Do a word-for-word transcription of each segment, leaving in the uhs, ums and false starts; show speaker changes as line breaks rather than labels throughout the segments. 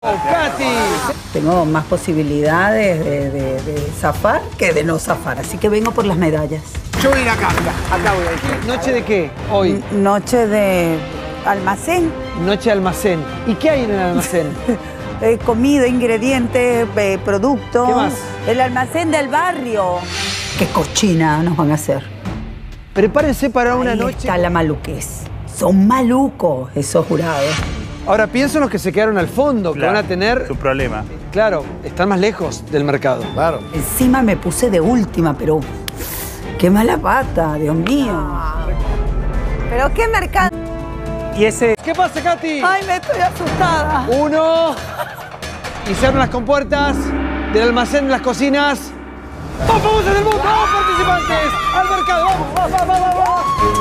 Oh, Katy.
Tengo más posibilidades de, de, de zafar que de no zafar, así que vengo por las medallas.
Yo voy a ir acá, mira, acá voy a ir. ¿Noche de qué hoy?
Noche de almacén.
Noche de almacén. ¿Y qué hay en el almacén?
Eh, comida, ingredientes, eh, productos.
¿Qué más?
El almacén del barrio. Qué cochina nos van a hacer.
Prepárense para una
Ahí
noche.
está la maluquez. Son malucos esos jurados.
Ahora pienso en los que se quedaron al fondo, que
Claro,
van a tener...
su problema.
Claro, están más lejos del mercado.
Claro.
Encima me puse de última, pero qué mala pata, Dios mío.
¿Pero qué mercado?
Y ese...
¿Qué pasa, Katy?
Ay, me estoy asustada.
Uno. Y se abren las compuertas del almacén de las cocinas. ¡Vamos, vamos en el mundo! ¡Vamos, participantes! ¡Al mercado! ¡Vamos, vamos, vamos, vamos!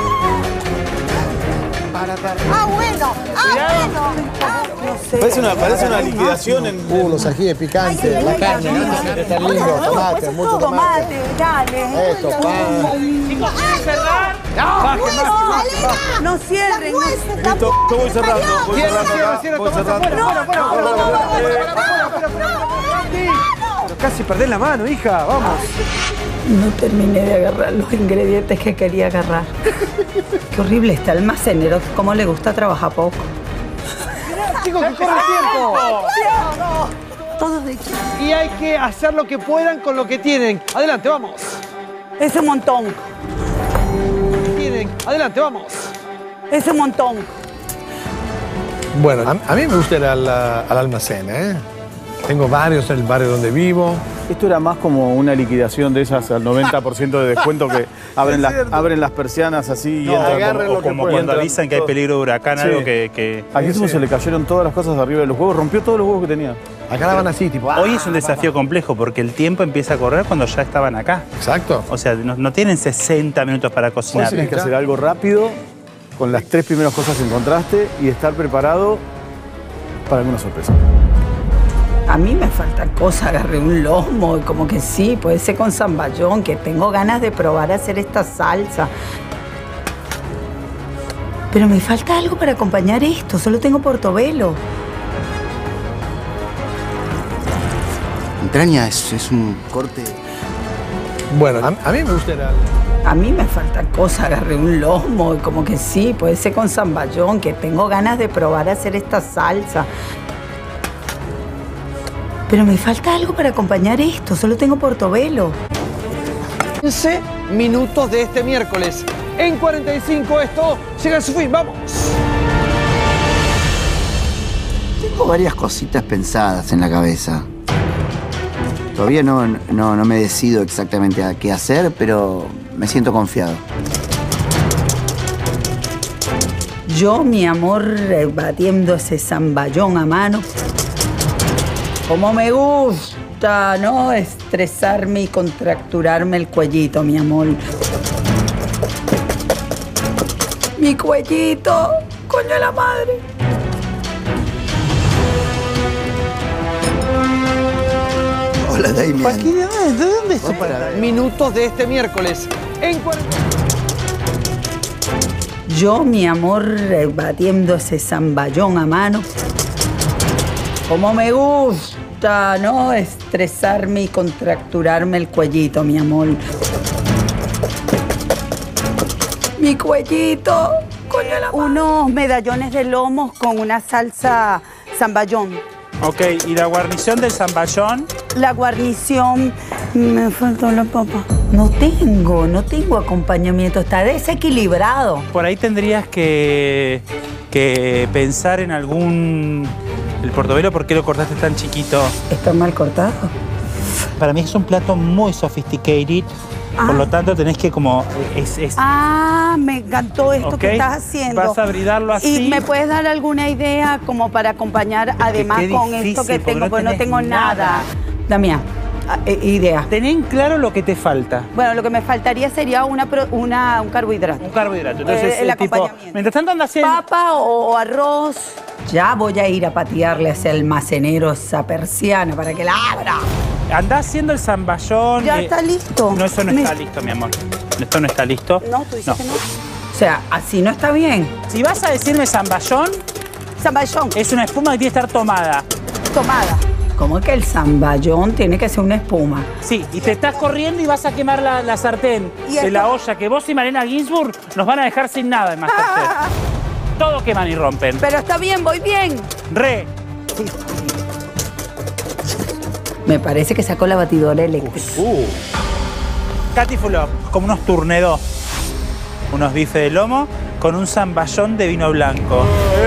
Ah, bueno. Ah, bueno. Ah,
No sé.
Parece una, parece una liquidación en... Uh, los ajíes picantes, la carne, que está lindo, tomate, mucho
Todo,
tomate.
mate, dale.
Esto, pan.
Chicos, ¿quieren cerrar?
¡Bajen, bajen, bajen, bajen!
No cierren. no-
Listo, yo voy cerrando, voy
Cierra,
cerrando
cierra,
acá,
cierra,
voy
Tomás,
cerrando.
afuera, afuera, afuera, afuera, afuera, afuera, afuera, afuera, Katy. Pero casi perdés la mano, hija, vamos.
No terminé de agarrar los ingredientes que quería agarrar. Qué horrible este almacenero. Cómo le gusta trabajar poco.
Chicos, que corre el tiempo.
Todos de
Y hay que hacer lo que puedan con lo que tienen. Adelante, vamos.
Ese montón.
Tienen. Adelante, vamos.
Ese montón.
Bueno, a, a mí me gusta ir al, al almacén, ¿eh? Tengo varios en el barrio donde vivo.
Esto era más como una liquidación de esas al noventa por ciento de descuento que abren, las, abren las persianas así y
No,
entran.
agarren
como-
lo que
Como
pueden.
cuando avisan que hay peligro de huracán,
Sí.
algo que... que...
Aquí mismo se le cayeron todas las cosas de arriba de los huevos, rompió todos los huevos que tenía.
Acá la van así, tipo...
Hoy es un desafío complejo porque el tiempo empieza a correr cuando ya estaban acá.
Exacto.
O sea, no, no tienen sesenta minutos para
Hoy
cocinar.
tienes que hacer algo rápido, con las tres primeras cosas que encontraste y estar preparado para alguna sorpresa.
A mí me faltan cosas. Agarré un lomo, como que sí, puede ser con zamballón, que tengo ganas de probar a hacer esta salsa. Pero me falta algo para acompañar esto. Solo tengo portobelo.
Entraña es, es un corte.
Bueno, a, a mí me gusta ir al...
A mí me faltan cosas. Agarré un lomo, como que sí, puede ser con zamballón, que tengo ganas de probar a hacer esta salsa. Pero me falta algo para acompañar esto. Solo tengo portobelo.
quince minutos de este miércoles. En cuarenta y cinco esto llega a su fin. ¡Vamos!
Tengo varias cositas pensadas en la cabeza. Todavía no, no, no me decido exactamente a qué hacer, pero me siento confiado.
Yo, mi amor, eh, batiendo ese zamballón a mano. Como me gusta, ¿no? Estresarme y contracturarme el cuellito, mi amor. Mi cuellito, coño de la madre.
Hola, Damian.
¿De dónde
Vamos para-
Minutos de este miércoles. En cuarenta...
Yo, mi amor, eh, batiendo ese zamballón a mano. Como me gusta, ¿no? Estresarme y contracturarme el cuellito, mi amor. Mi cuellito, coño de la madre. Unos medallones de lomos con una salsa zamballón.
Ok, y la guarnición del zamballón.
La guarnición, me faltó la papa. No tengo, no tengo acompañamiento, está desequilibrado.
Por ahí tendrías que, que pensar en algún... El portobelo, ¿por qué lo cortaste tan chiquito?
¿Está mal cortado?
Para mí es un plato muy sophisticated,
Ah.
por lo tanto tenés que como... Es, es,
Ah, me encantó esto
Ok,
que estás haciendo.
vas a bridarlo así.
¿Y me puedes dar alguna idea como para acompañar, además,
qué
con
difícil,
esto que
porque
tengo?
no
Pues no
tenés
tengo nada.
nada.
Damián, ah, eh, idea.
Ten en claro lo que te falta.
Bueno, lo que me faltaría sería una, pro- una, un carbohidrato.
Un carbohidrato. Entonces,
Eh, el
eh, tipo,
acompañamiento.
mientras tanto andas haciendo...
Papa o, o arroz. Ya voy a ir a patearle a ese almacenero esa persiana para que la abra.
Andá haciendo el zamballón.
Ya
eh,
está listo.
No, eso no
Me-
está listo, mi amor. Esto no está listo.
No, tú dices que no. O sea, así no está bien.
Si vas a decirme zamballón,
Zamballón.
es una espuma que tiene que estar tomada.
tomada. ¿Cómo que el zamballón tiene que ser una espuma?
Sí, y te estás corriendo y vas a quemar la, la sartén
¿Y
de
esto?
la olla que vos y Malena Ginsburg nos van a dejar sin nada en Masterchef. Todo queman y rompen.
Pero está bien, voy bien.
Re.
Me parece que sacó la batidora eléctrica.
Uh,
Katy Fulop, como unos tournedos. Unos bifes de lomo con un zamballón de vino blanco.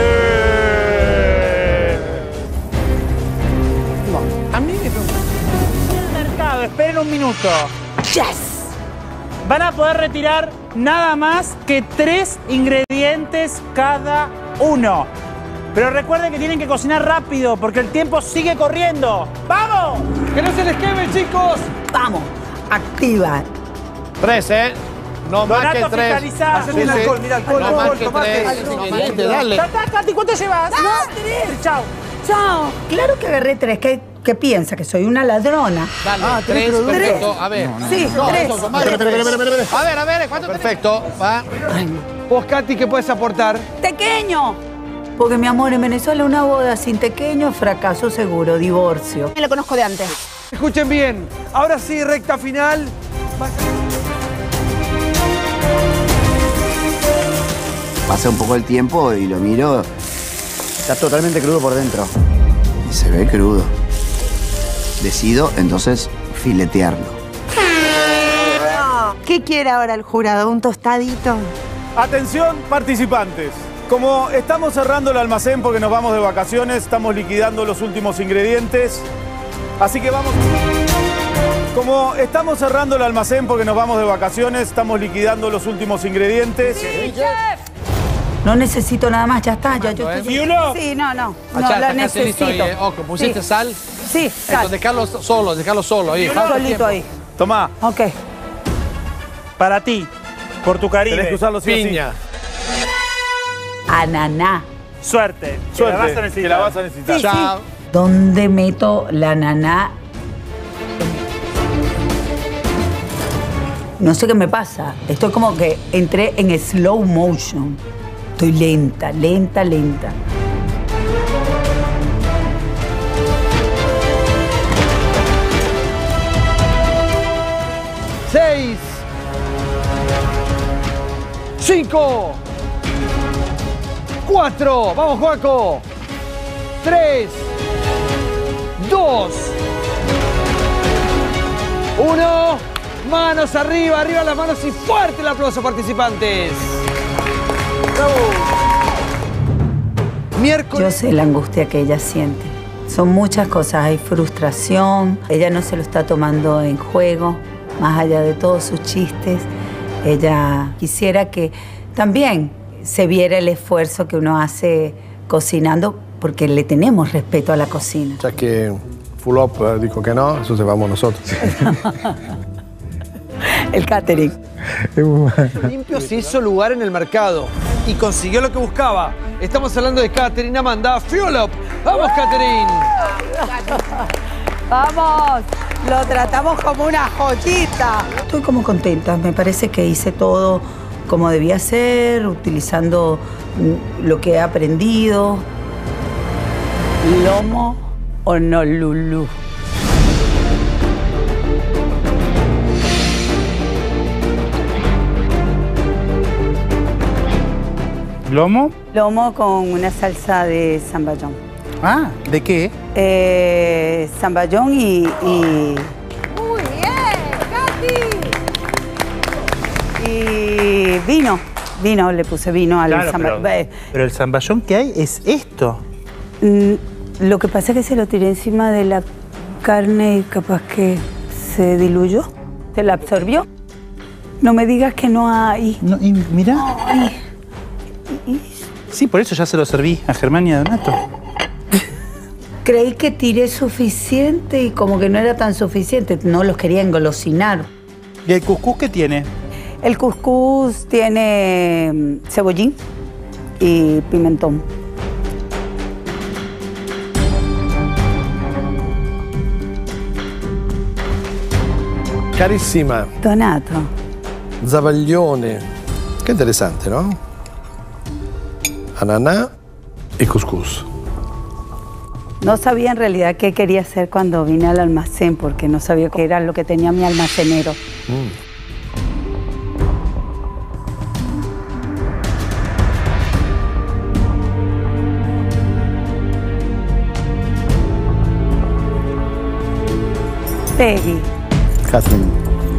a mí me
En el mercado, esperen un minuto.
¡Yes!
Van a poder retirar nada más que tres ingredientes cada uno. Pero recuerden que tienen que cocinar rápido porque el tiempo sigue corriendo. ¡Vamos!
¡Que no se les queme, chicos!
Vamos, activa.
Tres, ¿eh? No más que
Donato,
tres.
fiscalizá.
Hacete el alcohol, mira, alcohol,
No más
alcohol,
que
tomate.
tres ingredientes, dale.
Tata, Katy, ¿cuánto llevas?
No, tres.
Chao.
Chao. Claro que agarré tres. ¿Qué, qué piensa? ¿Que soy una ladrona?
Dale,
Ah, tres
tres,
productos.
perfecto. A ver.
Sí, tres.
Espera, espera, espera, espera, espera. A ver, a ver, ¿cuánto Perfecto, va.
Vos, Katy, ¿qué puedes aportar?
¡Tequeño! Porque, mi amor, en Venezuela una boda sin tequeño, fracaso seguro, divorcio.
Lo conozco de antes.
Escuchen bien. Ahora sí, recta final.
Pasa un poco el tiempo y lo miro. Está totalmente crudo por dentro. Y se ve crudo. Decido entonces filetearlo.
¿Qué quiere ahora el jurado? ¿Un tostadito?
Atención, participantes. Como estamos cerrando el almacén porque nos vamos de vacaciones, estamos liquidando los últimos ingredientes. Así que vamos... Como estamos cerrando el almacén porque nos vamos de vacaciones, estamos liquidando los últimos ingredientes.
¡Sí, chef! No necesito nada más, ya está. Ya, yo estoy...
¿Fiulo?
Sí, no, no. No,
Achá,
la
está casi listo
necesito.
ahí, eh. Ojo, ¿pusiste
Sí.
sal?
Sí,
Esto,
sal.
dejarlo solo, dejarlo solo ahí. Falta
Solito
tiempo.
ahí.
Tomá,
Ok.
Para ti, por tu Caribe.
tenés que usarlo sí o sí.
Piña.
Ananá.
Suerte. que
Suerte,
la vas a necesitar.
que la vas a necesitar.
Sí,
Chao.
¿Dónde meto la ananá? No sé qué me pasa. Estoy como que entré en slow motion. Estoy lenta, lenta, lenta.
Seis. Cinco. Cuatro. Vamos, Joaco. Tres. Dos. Uno. Manos arriba, arriba las manos y fuerte el aplauso, participantes. Bravo.
Yo
Miércoles.
sé la angustia que ella siente. Son muchas cosas. Hay frustración. Ella no se lo está tomando en juego. Más allá de todos sus chistes, ella quisiera que también se viera el esfuerzo que uno hace cocinando, porque le tenemos respeto a la cocina.
Ya que Fulop eh, dijo que no, entonces vamos nosotros.
El catering.
Limpio se hizo lugar en el mercado y consiguió lo que buscaba. Estamos hablando de Catherine Amanda Fulop. ¡Vamos, Catherine!
¡Vamos! Lo tratamos como una joyita. Estoy como contenta. Me parece que hice todo como debía ser, utilizando mm, lo que he aprendido. Lomo Honolulu.
¿Lomo?
Lomo con una salsa de zamballón.
Ah, ¿de qué?
Eh, zamballón y, y,
Muy bien, Katy.
y vino. Vino, le puse vino al
Claro,
zamballón.
pero, pero el zamballón que hay es esto.
Mm, Lo que pasa es que se lo tiré encima de la carne y capaz que se diluyó. Se la absorbió. No me digas que no hay.
No, y mirá.
Ay. Y-
Sí, por eso ya se lo serví a Germán y a Donato.
Creí que tiré suficiente y como que no era tan suficiente. No los quería engolosinar.
¿Y el cuscús qué tiene?
El cuscús tiene mm, cebollín y pimentón.
Carissima,
Donato.
zavaglione. Che interessante, no? Ananà e couscous.
No sabía en realidad qué quería hacer cuando vine al almacén, porque no sabía qué era lo que tenía mi almacenero. Mm. Peggy.
Catherine.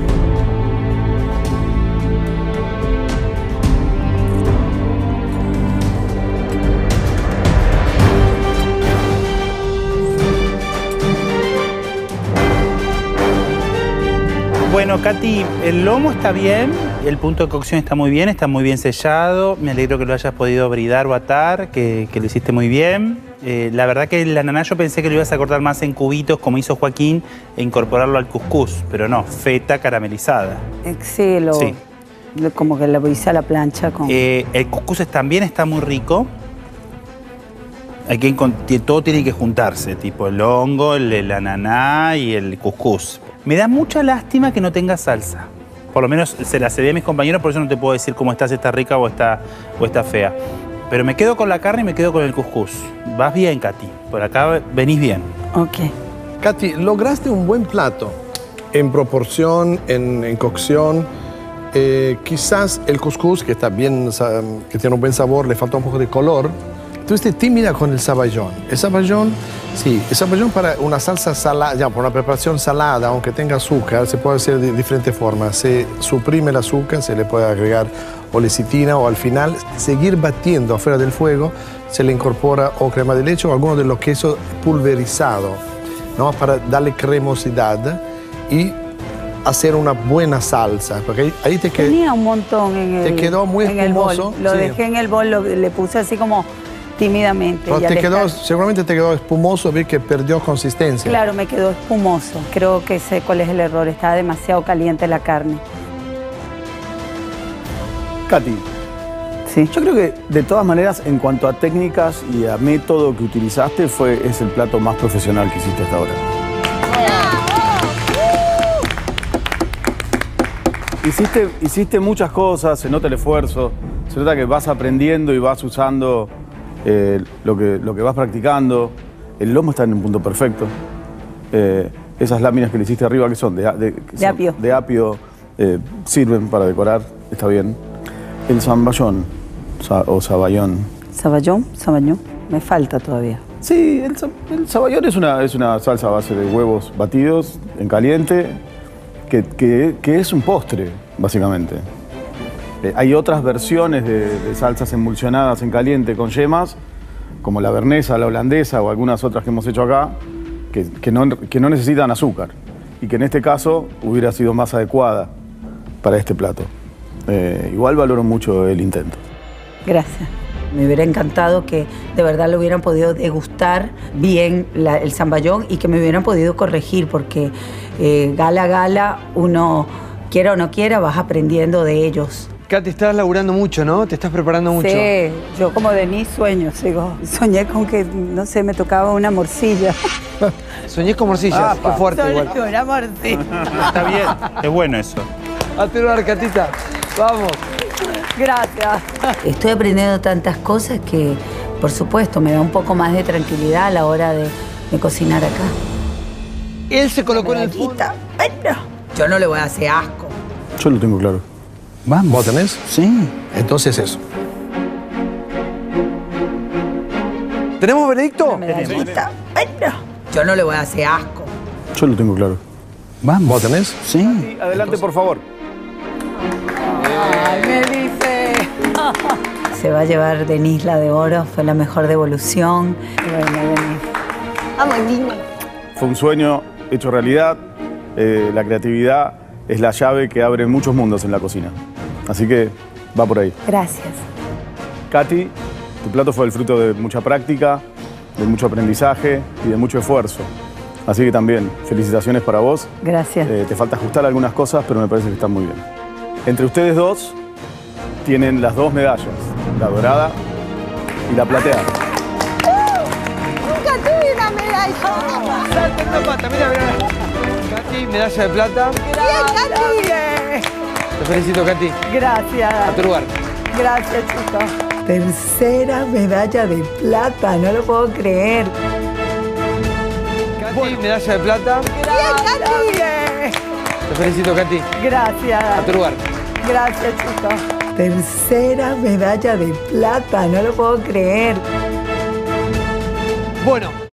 Bueno, Katy, el lomo está bien, el punto de cocción está muy bien, está muy bien sellado. Me alegro que lo hayas podido bridar o atar, que, que lo hiciste muy bien. Eh, la verdad que el ananá yo pensé que lo ibas a cortar más en cubitos, como hizo Joaquín, e incorporarlo al cuscús, pero no, feta caramelizada.
Sí, lo,
sí.
Lo, como que lo hice a la plancha. Con...
Eh, el cuscús también está muy rico. Hay que, todo tiene que juntarse, tipo el hongo, el, el ananá y el cuscús. Me da mucha lástima que no tenga salsa. Por lo menos se la cedí a mis compañeros, por eso no te puedo decir cómo está, si está rica o está, o está fea. Pero me quedo con la carne y me quedo con el cuscús. Vas bien, Katy. Por acá venís bien.
Ok.
Katy, lograste un buen plato en proporción, en, en cocción. Eh, quizás el cuscús, que está bien, que tiene un buen sabor, le falta un poco de color. Estuviste tímida con el saballón. El saballón, sí, el saballón para una salsa salada, ya, para una preparación salada, aunque tenga azúcar, se puede hacer de diferentes formas. Se suprime el azúcar, se le puede agregar o lecitina o al final seguir batiendo afuera del fuego, se le incorpora o crema de leche o alguno de los quesos pulverizados, ¿no? Para darle cremosidad y hacer una buena salsa. Porque ahí, ahí te quedó.
Tenía un montón en el
Te quedó muy espumoso.
Lo
sí.
dejé en el bol, lo, le puse así como tímidamente.
Pero te quedó, seguramente te quedó espumoso, vi que perdió consistencia.
Claro, me quedó espumoso. Creo que sé cuál es el error. Estaba demasiado caliente la carne.
Katy,
sí.
Yo creo que de todas maneras, en cuanto a técnicas y a método que utilizaste, fue, es el plato más profesional que hiciste hasta ahora. Hiciste, hiciste muchas cosas, se nota el esfuerzo, se nota que vas aprendiendo y vas usando eh, lo, que, lo que vas practicando. El lomo está en un punto perfecto. Eh, esas láminas que le hiciste arriba, ¿qué son? De, de,
de
son,
apio.
De apio, eh, sirven para decorar, está bien. El zamballón, o saballón.
¿Saballón? ¿Saballón? Me falta todavía.
Sí, el, el saballón es una, es una salsa a base de huevos batidos en caliente, que, que, que es un postre, básicamente. Eh, hay otras versiones de, de salsas emulsionadas en caliente con yemas, como la bernesa, la holandesa o algunas otras que hemos hecho acá, que, que, no, que no necesitan azúcar y que en este caso hubiera sido más adecuada para este plato. Eh, igual valoro mucho el intento.
Gracias. Me hubiera encantado que de verdad lo hubieran podido degustar bien la, el zamballón y que me hubieran podido corregir, porque eh, gala a gala, uno quiera o no quiera, vas aprendiendo de ellos.
Katy, estás laburando mucho, ¿no? Te estás preparando mucho.
Sí, yo como de mis sueños, sigo. Soñé con que, no sé, me tocaba una morcilla.
Soñé con morcillas, ah, qué fuerte
Soñé
igual.
con una morcilla.
Está bien, es bueno eso.
A tirar, Katita. Vamos.
Gracias. Estoy aprendiendo tantas cosas que, por supuesto, me da un poco más de tranquilidad a la hora de, de cocinar acá.
Él se colocó en el fondo.
Bueno, yo no le voy a hacer asco.
Yo lo tengo claro.
Vamos. ¿Vos tenés?
Sí.
Entonces eso.
¿Tenemos veredicto?
Medallita. Bueno, yo no le voy a hacer asco.
Yo lo tengo claro.
Vamos. ¿Vos tenés?
Sí.
Adelante, Entonces... por favor.
Ay, me dice. Se va a llevar Denise la de oro, fue la mejor devolución. Bueno, Denise.
Vamos, Denise.
Fue un sueño hecho realidad. Eh, la creatividad es la llave que abre muchos mundos en la cocina. Así que va por ahí.
Gracias.
Katy, tu plato fue el fruto de mucha práctica, de mucho aprendizaje y de mucho esfuerzo. Así que también, felicitaciones para vos.
Gracias.
Eh, te falta ajustar algunas cosas, pero me parece que están muy bien. Entre ustedes dos tienen las dos medallas, la dorada y la plateada.
Nunca tuve una medalla.
Salta en la pata, mira, mira. Katy, medalla de plata.
Bien, Katy.
Te felicito, Katy.
Gracias.
A tu lugar.
Gracias, chicos. Tercera medalla de plata, no lo puedo creer.
Katy, medalla de plata.
¡Bien,
Te felicito, Katy.
Gracias.
A tu lugar.
Gracias, chicos. Tercera medalla de plata, no lo puedo creer.
Bueno.